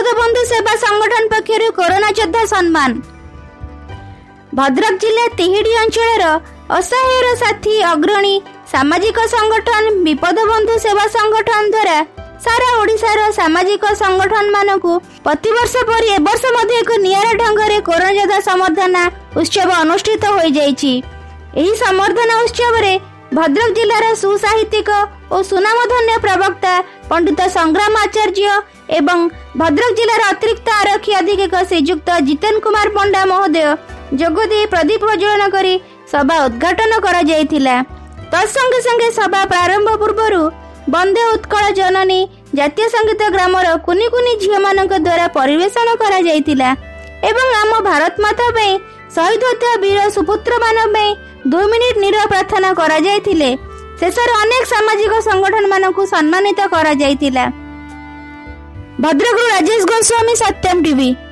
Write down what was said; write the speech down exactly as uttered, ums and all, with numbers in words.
विपद बंधु सेवा संगठन पक्षर कोरोना योद्धा सम्मान। भद्रक जिला तिहिडी अंचल असहायर साथी अग्रणी सामाजिक संगठन विपद बंधु सेवा संगठन द्वारा सारा ओडिशार सामाजिक संगठन मानकु प्रतिवर्ष पर ए वर्ष मध्ये एक नियारा ढंगरे कोरोना योद्धा संवर्धना उत्सव अनुष्ठित हो जाइछि। एही संवर्धना उत्सव रे भद्रक जिलार सुसाहित्यिक और सुनामधन्य प्रवक्ता पंडित संग्राम आचार्य एवं भद्रक जिलार अतिरिक्त आरक्षी अधीक्षक श्रीयुक्त जितेन कुमार पंडा महोदय जोगदे प्रदीप प्रज्वलन करी सभा उद्घाटन करा जायथिला। तत्संगे संगे सभा प्रारंभ पूर्व वंदे उत्कल जननी जातीय संगीत ग्रामर कुनी कुनी झील मानक द्वारा परिवेषण करा जायथिला एवं आम भारत माता पे शहीद होता वीर सुपुत्र मान पे दो मिनिट नीरव प्रार्थना करा जायथिले। शेषर अनेक सामाजिक संगठन मानकु सम्मानित करा जायथिला। भद्रक राजेश गोस्वामी सत्यम टीवी।